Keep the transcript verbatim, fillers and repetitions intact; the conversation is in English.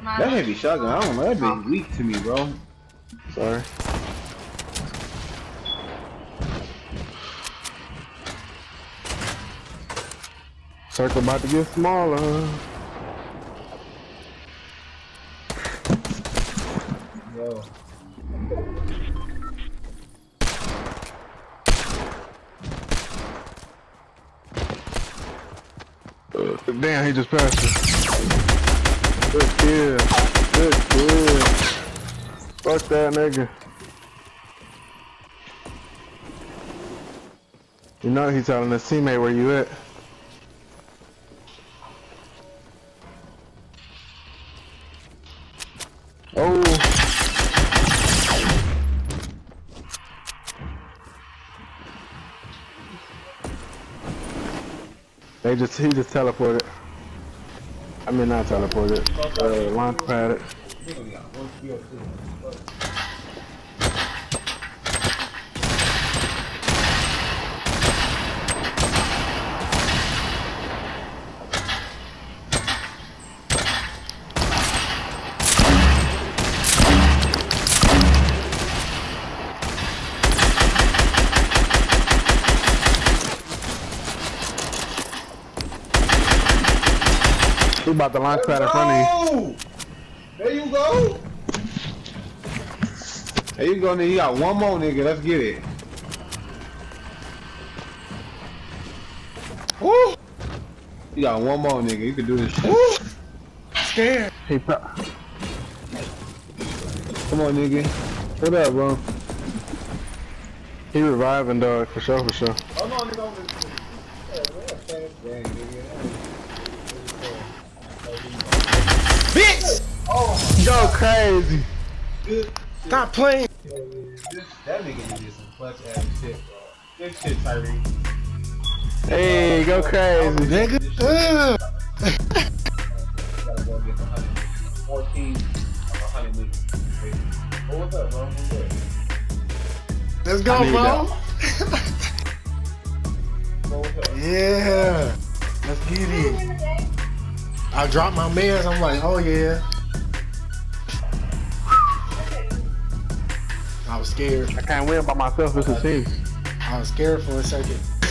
That heavy shotgun, I don't know, that bitch weak to me, bro. Sorry. Circle about to get smaller. Yo. Uh, damn, he just passed it. Good kill. Good kill. Fuck that nigga. You know he's telling his teammate where you at. Oh. They just, he just teleported. I mean not teleported. Uh, launch padded. He about to launch pad in front of you. There you go. There you go, nigga. You got one more, nigga. Let's get it. Woo! You got one more, nigga. You can do this shit. Woo! Scared. He Come on, nigga. What up, bro? He reviving, dog, for sure, for sure. Oh, no, nigga. Bitch! Oh, go crazy. Stop playing. That nigga did some clutch ass shit, bro. Good shit, Tyree. Hey, go crazy, nigga. fourteen of one hundred meters. Oh, what's up, bro? What's up? Let's go, bro. Yeah. Let's get it. I dropped my mans, I'm like, oh yeah. I was scared. I can't win by myself, it's a team. I was scared for a second.